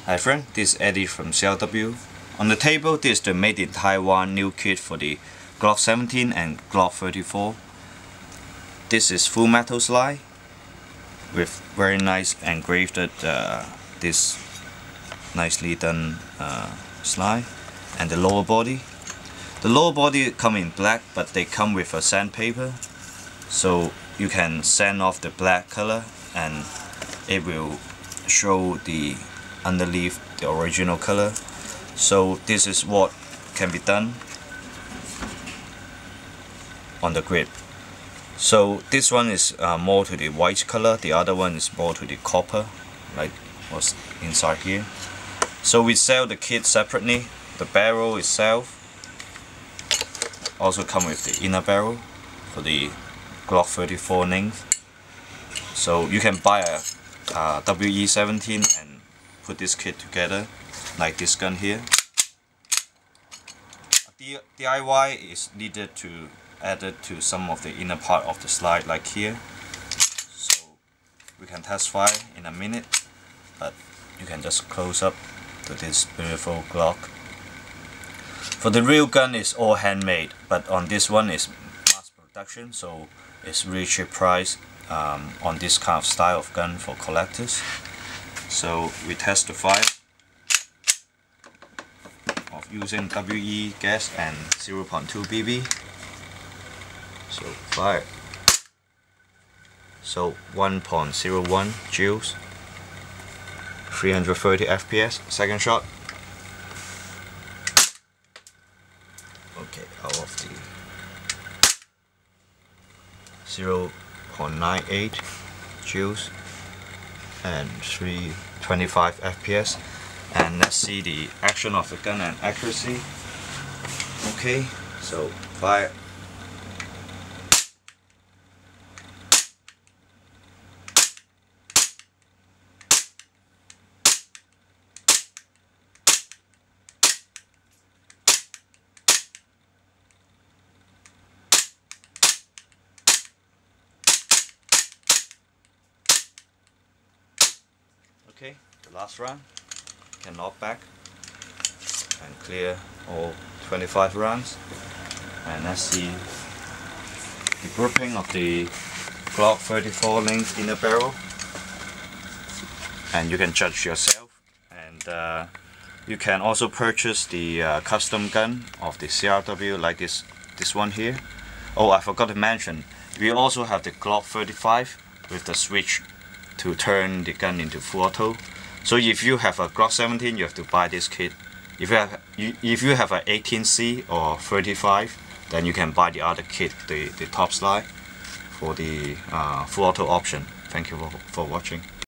Hi friend, this is Eddie from CRW. On the table, this is the made in Taiwan new kit for the Glock 17 and Glock 34. This is full metal slide with very nice engraved this nicely done slide, and the lower body. The lower body come in black, but they come with a sandpaper, so you can sand off the black color and it will show the underneath the original color. So this is what can be done on the grip. So this one is more to the white color, the other one is more to the copper, like what's inside here. So we sell the kit separately. The barrel itself also come with the inner barrel for the Glock 34 length. So you can buy a WE17 and put this kit together, like this gun here. A DIY is needed to add it to some of the inner part of the slide, like here. So we can test fire in a minute, but you can just close up to this beautiful Glock. For the real gun is all handmade, but on this one is mass production, so it's really cheap price on this kind of style of gun for collectors. So we test the fire of using WE gas and 0.2 BB. So fire. So 1.01 joules, 330 FPS. Second shot. Okay, out of the 0.98 joules and 325 FPS. And let's see the action of the gun and accuracy. Okay, so fire. Okay, the last round. Can knock back and clear all 25 rounds. And let's see the grouping of the Glock 34 length inner barrel. And you can judge yourself. And you can also purchase the custom gun of the CRW, like this one here. Oh, I forgot to mention, we also have the Glock 35 with the switch to turn the gun into full auto. So if you have a Glock 17, you have to buy this kit. If you have an 18C or 35, then you can buy the other kit, the top slide, for the full auto option. Thank you for watching.